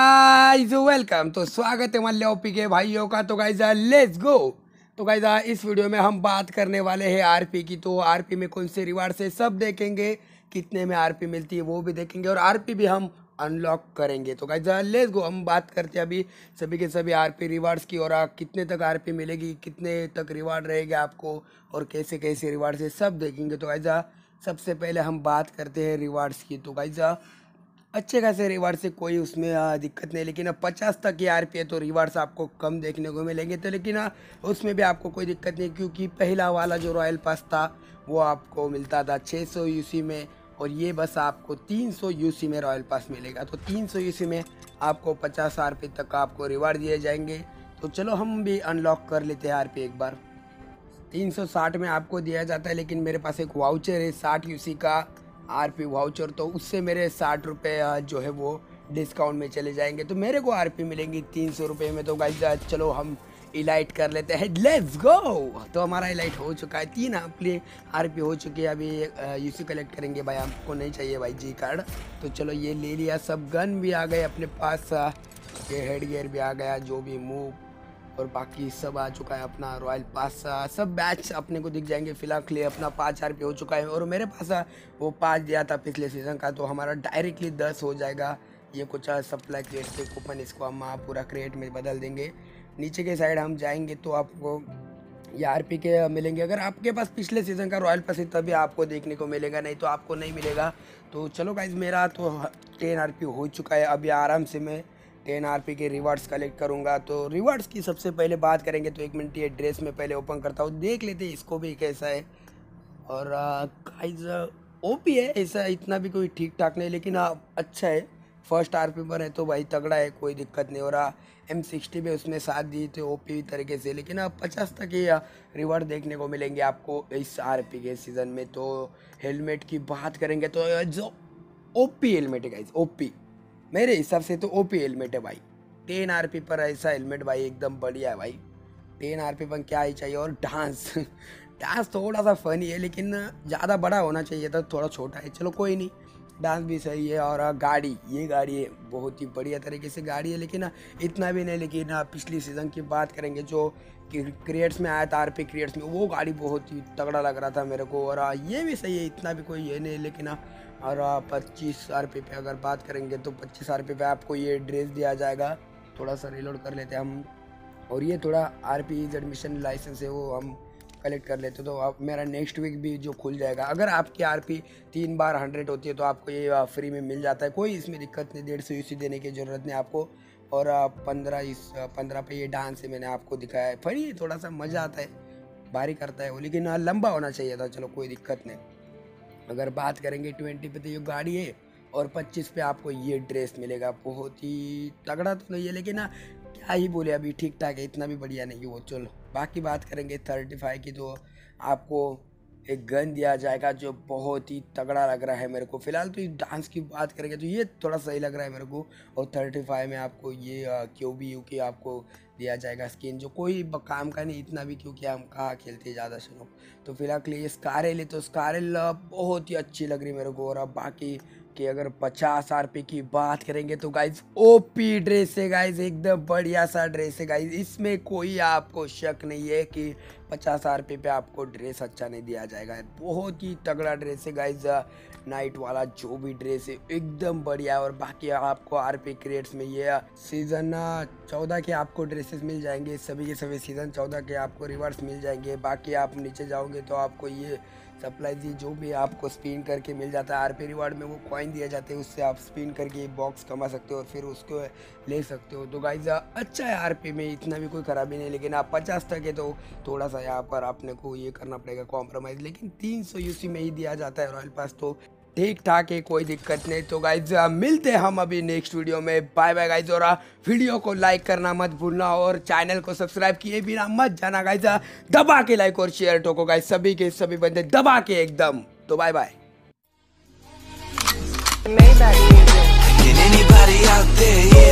Guys welcome. तो स्वागत है हमारे ओपी के भाइयों का। तो गाइस लेट्स गो। तो गाइस इस वीडियो में हम बात करने वाले हैं आरपी की। तो आरपी में कौन से रिवार्ड से सब देखेंगे, कितने में आरपी मिलती है वो भी देखेंगे और आरपी भी हम अनलॉक करेंगे। तो गाइस लेट्स गो, हम बात करते हैं अभी सभी के सभी आरपी रिवार्ड्स की और कितने तक आरपी मिलेगी, कितने तक रिवार्ड रहेगा आपको और कैसे कैसे रिवार्ड से सब देखेंगे। तो गाइस सबसे पहले हम बात करते हैं रिवार्ड्स की। तो गाइस अच्छे खासे रिवार्ड से कोई उसमें दिक्कत नहीं, लेकिन अब 50 तक की आरपी है तो रिवार्ड्स आपको कम देखने को मिलेंगे। तो लेकिन उसमें भी आपको कोई दिक्कत नहीं, क्योंकि पहला वाला जो रॉयल पास था वो आपको मिलता था 600 यूसी में और ये बस आपको 300 यूसी में रॉयल पास मिलेगा। तो 300 यूसी में आपको 50 आरपी तक आपको रिवार्ड दिए जाएंगे। तो चलो हम भी अनलॉक कर लेते हैं आरपी एक बार। 360 में आपको दिया जाता है, लेकिन मेरे पास एक वाउचर है 60 यूसी का आरपी वाउचर, तो उससे मेरे 60 रुपये जो है वो डिस्काउंट में चले जाएंगे। तो मेरे को आरपी मिलेंगी 300 रुपये में। तो गाइस चलो हम इलाइट कर लेते हैं, लेट्स गो। तो हमारा इलाइट हो चुका है, 3 आरपी हो चुकी है। अभी यूसी कलेक्ट करेंगे भाई, हमको नहीं चाहिए भाई जी कार्ड। तो चलो ये ले लिया, सब गन भी आ गए अपने पास, ये हेड गियर भी आ गया, जो भी मूव और बाकी सब आ चुका है। अपना रॉयल पास सब बैच अपने को दिख जाएंगे। फिलहाल के लिए अपना 5 आरपी हो चुका है और मेरे पास वो 5 दिया था पिछले सीज़न का, तो हमारा डायरेक्टली 10 हो जाएगा। ये कुछ सप्लाई क्रिएट के कूपन, इसको हम पूरा क्रिएट में बदल देंगे। नीचे के साइड हम जाएंगे तो आपको ये आरपी के मिलेंगे। अगर आपके पास पिछले सीज़न का रॉयल पास है तभी आपको देखने को मिलेगा, नहीं तो आपको नहीं मिलेगा। तो चलो गाइज मेरा तो 10 आरपी हो चुका है। अभी आराम से मैं 10 आरपी के रिवार्ड्स कलेक्ट करूंगा। तो रिवार्ड्स की सबसे पहले बात करेंगे तो 1 मिनट ये ड्रेस में पहले ओपन करता हूँ, देख लेते हैं इसको भी कैसा है। और गाइस ओपी है, ऐसा इतना भी कोई ठीक ठाक नहीं, लेकिन अच्छा है। फर्स्ट आरपी पर है तो भाई तगड़ा है, कोई दिक्कत नहीं। और M60 में उसने साथ दी थे ओपी तरीके से, लेकिन 50 तक ही रिवार्ड देखने को मिलेंगे आपको इस आरपी के सीज़न में। तो हेलमेट की बात करेंगे तो जो ओपी हेलमेट है गाइस, ओपी मेरे हिसाब से तो ओपी हेलमेट है भाई। 10 आरपी पर ऐसा हेलमेट भाई एकदम बढ़िया है भाई। 10 आरपी पर क्या ही चाहिए। और डांस डांस थोड़ा सा फनी है, लेकिन ज़्यादा बड़ा होना चाहिए था, थोड़ा छोटा है। चलो कोई नहीं, डांस भी सही है। और गाड़ी, ये गाड़ी है बहुत ही बढ़िया तरीके से गाड़ी है, लेकिन इतना भी नहीं। लेकिन पिछली सीज़न की बात करेंगे जो क्रिएट्स में आया था, आरपी क्रिएट्स में, वो गाड़ी बहुत ही तगड़ा लग रहा था मेरे को। और ये भी सही है, इतना भी कोई ये नहीं। लेकिन और 25 आरपी पे अगर बात करेंगे तो 25 आरपी पे आपको ये ड्रेस दिया जाएगा। थोड़ा सा रिलोड कर लेते हैं हम, और ये थोड़ा आरपी एडमिशन लाइसेंस है वो हम कलेक्ट कर लेते। तो आप मेरा नेक्स्ट वीक भी जो खुल जाएगा। अगर आपकी आरपी 3 बार 100 होती है तो आपको ये फ्री में मिल जाता है, कोई इसमें दिक्कत नहीं। 150 यूसी देने की ज़रूरत नहीं आपको। और 15 पे ये डांस है, मैंने आपको दिखाया है। फनी थोड़ा सा मज़ा आता है, भारी करता है वो, लेकिन लंबा होना चाहिए था। चलो कोई दिक्कत नहीं। अगर बात करेंगे 20 पे तो ये गाड़ी है और 25 पे आपको ये ड्रेस मिलेगा। बहुत ही तगड़ा तो नहीं है, लेकिन क्या ही बोले, अभी ठीक ठाक है, इतना भी बढ़िया नहीं है वो। चलो बाकी बात करेंगे 35 की, तो आपको एक गन दिया जाएगा जो बहुत ही तगड़ा लग रहा है मेरे को। फिलहाल तो डांस की बात करेंगे तो ये थोड़ा सही लग रहा है मेरे को। और 35 में आपको ये QBU की आपको दिया जाएगा स्किन, जो कोई काम का नहीं इतना भी, क्योंकि हम कहाँ खेलते ज़्यादा सुनो। तो फिलहाल के लिए ये स्कारल है, तो स्कारल बहुत ही अच्छी लग रही है मेरे को। और अब बाकी कि अगर 50 आरपी की बात करेंगे तो गाइज ओपी ड्रेस है गाइज, एकदम बढ़िया सा ड्रेस है गाइज। इसमें कोई आपको शक नहीं है कि 50 आरपी पे आपको ड्रेस अच्छा नहीं दिया जाएगा। बहुत ही तगड़ा ड्रेस है गाइज, नाइट वाला जो भी ड्रेस है एकदम बढ़िया। और बाकी आपको आरपी क्रिएट्स में ये सीज़न 14 के आपको ड्रेसेस मिल जाएंगे, सभी के सभी सीज़न 14 के आपको रिवार्ड्स मिल जाएंगे। बाकी आप नीचे जाओगे तो आपको ये सप्लाई दी जो भी आपको स्पिन करके मिल जाता है आरपी रिवार्ड में, वो कॉइन दिए जाते हैं, उससे आप स्पिन करके बॉक्स कमा सकते हो और फिर उसको ले सकते हो। तो गाइज अच्छा है आरपी में, इतना भी कोई ख़राबी नहीं। लेकिन आप 50 तक है तो थोड़ा सा यहाँ पर आपने को ये करना पड़ेगा कॉम्प्रोमाइज़। लेकिन 300 यूसी में ही दिया जाता है रॉयल पास, तो ठीक ठाक है, कोई दिक्कत नहीं। तो गाइज मिलते हैं हम अभी नेक्स्ट वीडियो में। Bye bye guys. और वीडियो को लाइक करना मत भूलना और चैनल को सब्सक्राइब किए बिना मत जाना गाइज। दबा के लाइक और शेयर ठोको गाइज, सभी के सभी बंदे दबा के एकदम। तो bye bye. Can anybody out there